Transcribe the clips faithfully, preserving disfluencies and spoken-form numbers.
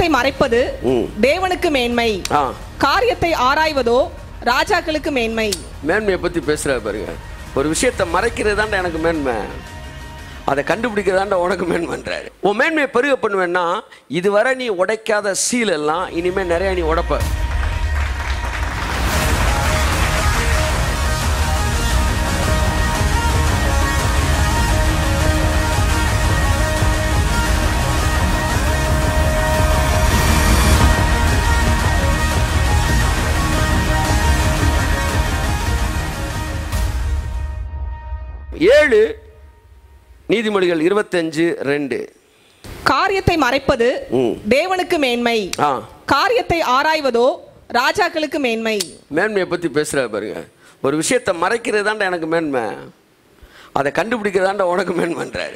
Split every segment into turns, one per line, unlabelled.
மறைப்பது தேவனுக்கு மேன்மை, காரியத்தை ஆராய்வதோ ராஜாக்களுக்கு மேன்மை.
மேன்மையை பத்தி பேசுற பாருங்க. ஒரு விஷயத்தை மறைக்கிறது தாண்டா எனக்கு மேன்மை, அதை கண்டுபிடிக்கிறதாண்டா உனக்கு மேன்மைன்றாரு. உன் மேன்மையை பெருக பண்ணுவேன்னா, இதுவரை நீ உடைக்காத சீல் எல்லாம் இனிமே நிறைய நீ உடைப்ப. ஏழு நீதிமொழிகள் இருபத்தஞ்சு ரெண்டு.
காரியத்தை மறைப்பது தேவனுக்கு மேன்மை, காரியத்தை ஆராய்வதோ ராஜாக்களுக்கு மேன்மை.
மேன்மையை பத்தி பேசுற பாருங்க. ஒரு விஷயத்தை மறைக்கிறது தாண்டா எனக்கு மேன்மை, அதை கண்டுபிடிக்கிறதாண்டா உனக்கு மேன்மைன்றாரு.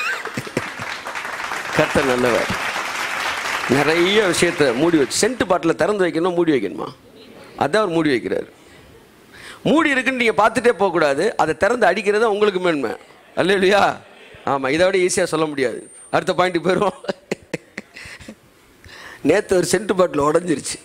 கர்த்தர் நல்லவர். நிறைய விஷயத்தை மூடி வச்சு, சென்ட் பாட்டில் திறந்து வைக்கணும், மூடி வைக்கணுமா? அதான் அவர் மூடி வைக்கிறார். மூடி இருக்குன்னு நீங்கள் பார்த்துட்டே போகக்கூடாது, அதை திறந்து அடிக்கிறதா உங்களுக்கு மேன்மை. அல்லேலூயா. ஆமாம், இதை விட ஈஸியாக சொல்ல முடியாது. அடுத்த பாயிண்ட் போயிடும். நேற்று ஒரு சென்ட் பாட்டில் உடஞ்சிருச்சு.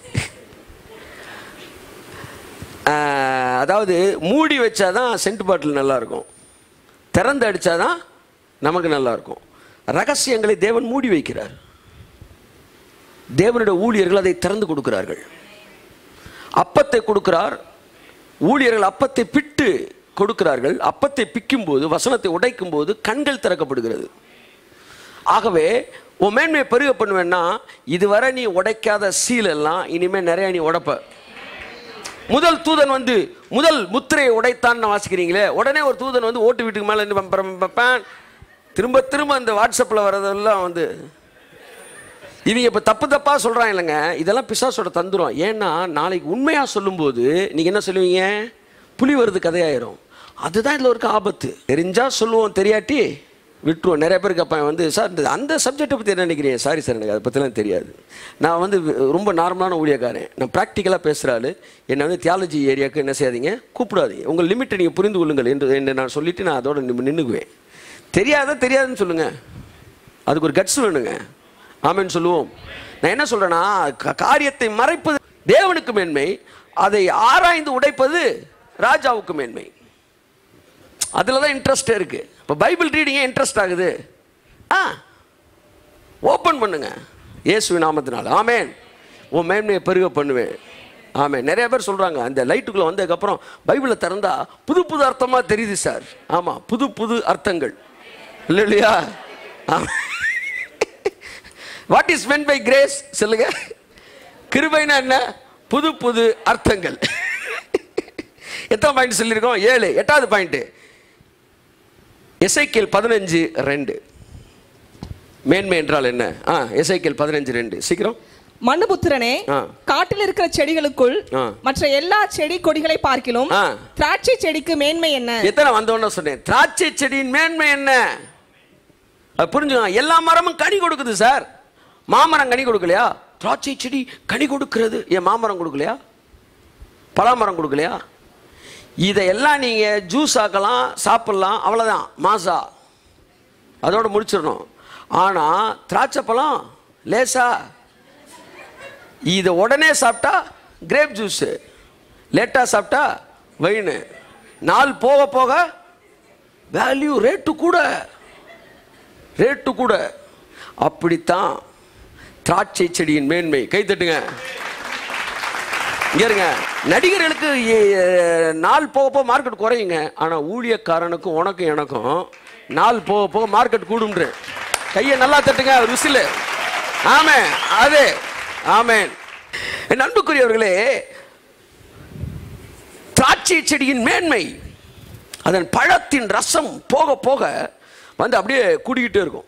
அதாவது மூடி வச்சாதான் சென்ட் பாட்டில் நல்லாயிருக்கும், திறந்து அடித்தாதான் நமக்கு நல்லாயிருக்கும். ரகசியங்களை தேவன் மூடி வைக்கிறார். தேவனுடைய ஊழியர்கள் அதை திறந்து கொடுக்கிறார்கள். அப்பத்தை கொடுக்கிறார், ஊழியர்கள் அப்பத்தை பிட்டு கொடுக்கிறார்கள். அப்பத்தை பிக்கும் போது, வசனத்தை உடைக்கும் போது கண்கள் திறக்கப்படுகிறது. ஆகவே உன் மேன்மையை பெருக பண்ணுவேன்னா, இதுவரை நீ உடைக்காத சீல் எல்லாம் இனிமே நிறைய நீ உடைப்ப. முதல் தூதன் வந்து முதல் முத்திரையை உடைத்தான்னு வாசிக்கிறீங்களே, உடனே ஒரு தூதன் வந்து ஓட்டு வீட்டுக்கு மேலே நின்று திரும்ப திரும்ப அந்த வாட்ஸ்அப்பில் வர்றதெல்லாம் வந்து இவங்க இப்போ தப்பு தப்பாக சொல்கிறாங்க இல்லைங்க. இதெல்லாம் பிசாசோட தந்துரும். ஏன்னா நாளைக்கு உண்மையாக சொல்லும்போது நீங்கள் என்ன சொல்லுவீங்க? புலி வருது கதையாயிரும். அதுதான் இதில் இருக்க ஆபத்து. தெரிஞ்சால் சொல்லுவோம், தெரியாட்டி விட்டுருவோம். நிறைய பேருக்கு அப்போ வந்து, சார் இந்த அந்த சப்ஜெக்டை பற்றி என்ன நினைக்கிறீங்க? சாரி சார், எனக்கு அதை பற்றிலாம் தெரியாது. நான் வந்து ரொம்ப நார்மலான ஊழியக்காரன், நான் ப்ராக்டிக்கலாக பேசுகிறாள். என்னை வந்து தியாலஜி ஏரியாவுக்கு என்ன செய்யாதீங்க, கூப்பிடாதீங்க. உங்கள் லிமிட்டை நீங்கள் புரிந்து கொள்ளுங்கள் என்று என்று நான் சொல்லிவிட்டு நான் அதோட நின்றுக்குவேன். தெரியாத தெரியாதுன்னு சொல்லுங்கள், அதுக்கு ஒரு கட்ஸ் வேணுங்க. ஆமென் சொல்லுவோம். நான் என்ன சொல்றேன்னா, காரியத்தை மறைப்பது தேவனுக்கு மேன்மை, அதை ஆராய்ந்து உடைப்பது ராஜாவுக்கு மேன்மை. அதில் தான் இன்ட்ரெஸ்ட் இருக்கு. இப்போ பைபிள் ரீடிங்கே இன்ட்ரெஸ்ட் ஆகுது. ஆ ஓப்பன் பண்ணுங்க இயேசுவின் நாமத்தினால. ஆமென். உன் மேன்மையை பெருக பண்ணுவேன். ஆமென். நிறைய பேர் சொல்றாங்க, அந்த லைட்டுக்குள்ள வந்ததுக்கப்புறம் பைபிளை திறந்தா புது புது அர்த்தமாக தெரியுது சார். ஆமாம், புது புது அர்த்தங்கள் இல்லை இல்லையா? ஆமாம். What is meant by grace சொல்லுங்க. கிருபைனா என்ன? புது புது அர்த்தங்கள். எத்தனை பாயிண்ட் சொல்லியிருக்கோம்? ஏழு. எட்டாவது பாயிண்ட் எசேக்கியேல் பதினஞ்சு ரெண்டு. மேன்மை என்றால் என்ன? ஆ எசேக்கியேல் பதினஞ்சு ரெண்டு. சீக்கிரம்.
மனுபுத்திரனே, காட்டில் இருக்கிற செடிகளுக்குள் மற்ற எல்லா செடி கொடிகளை பார்க்கிலும் திராட்சை செடிக்கு மேன்மை என்ன?
எத்தனை வந்தோன்னு சொன்னேன், திராட்சை செடியின் மேன்மை என்ன? புரிஞ்சுங்க. எல்லா மரமும் கனி கொடுக்குது சார். மாமரம் கனி கொடுக்கலையா? திராட்சை செடி கனி கொடுக்கிறது. ஏன் மாமரம் கொடுக்கலையா? பலாமரம் கொடுக்கலையா? இதையெல்லாம் நீங்க ஜூஸ் ஆக்கலாம், சாப்பிடலாம், அவ்வளவுதான். மாசா அதோட முடிச்சிடணும். ஆனா திராட்சை பழம் லேசா, இதை உடனே சாப்பிட்டா கிரேப் ஜூஸ், லேட்டா சாப்பிட்டா வைன். நாள் போக போக வேல்யூ ரேட்டு கூட, ரேட்டு கூட. அப்படித்தான் திராட்சை செடியின் மேன்மை. கை தட்டுங்க. இங்க இருங்க. நடிகர்களுக்கு நாள் போக போக மார்க்கெட் குறையுங்க. ஆனா ஊழியக்காரனுக்கும் உனக்கும் எனக்கும் நாள் போக போக மார்க்கெட் கூடும்ன்ற. கையை நல்லா தட்டுங்க. ருசில. ஆமென். அது ஆமென். என் அன்புக்குரியவர்களே, திராட்சை செடியின் மேன்மை, அதன் பழத்தின் ரசம் போக போக வந்து அப்படியே கூடிக்கிட்டே இருக்கும்.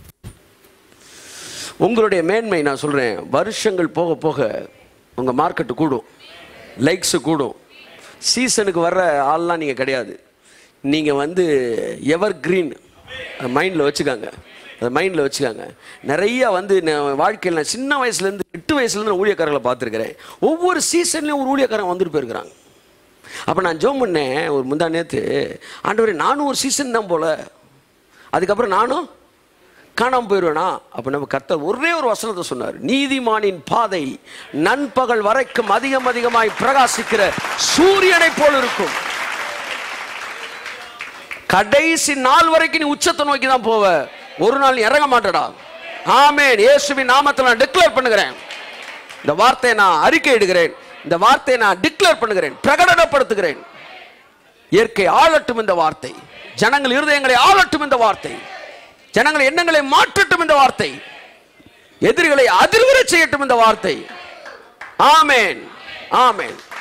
உங்களுடைய மேன்மை நான் சொல்றேன், வருஷங்கள் போக போக உங்க மார்க்கெட்டு கூடும், லைக்ஸ் கூடும். சீசனுக்கு வர்ற ஆள்லாம் நீங்க கிடையாது. நீங்க வந்து எவர் கிரீன் மைண்ட்ல வச்சுக்காங்க. அதை மைண்டில் வச்சுக்காங்க. நிறைய வந்து வாழ்க்கையில் நான் சின்ன வயசுலேருந்து எட்டு வயசுலேருந்து ஊழியக்காரர்களை பார்த்துருக்கிறேன். ஒவ்வொரு சீசன்லேயும் ஒரு ஊழியக்காரன் வந்துட்டு போயிருக்கிறாங்க. அப்போ நான் ஜோம் பண்ணேன் ஒரு முந்தா நேற்று, ஆண்டவரே நானும் ஒரு சீசன் தான் போல, அதுக்கப்புறம் நானும் காணாம போயிடுவேனா? அப்ப நம்ம கர்த்தர் ஒரே ஒரு வசனத்தை சொன்னார், நீதிமானின் பாதை நண்பகல் வரைக்கும் அதிகம் அதிகமாய் பிரகாசிக்கிற சூரியனை போல் இருக்கும். கடைசி நாள் வரைக்கும் நீ உச்சத்தை நோக்கி தான் போவ, ஒரு நாள் இறங்க மாட்டடா. ஆமென். இயேசுவின் நாமத்தில் நான் டிக்ளேர் பண்ணுகிறேன், இந்த வார்த்தையை நான் அறிக்கை இடுகிறேன், இந்த வார்த்தையை நான் டிக்ளேர் பண்ணுகிறேன், பிரகடனப்படுத்துகிறேன். இயற்கை ஆளட்டும் இந்த வார்த்தை, ஜனங்கள் இருதயங்களை ஆளட்டும் இந்த வார்த்தை, ஜனங்கள் எண்ணங்களை மாற்றட்டும் இந்த வார்த்தை, எதிரிகளை அதிர்வர செய்யட்டும் இந்த வார்த்தை. ஆமென், ஆமென்.